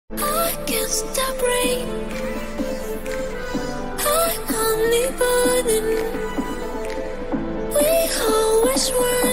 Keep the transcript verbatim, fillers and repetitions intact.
I can't stop rain. I'm only burning. We always were.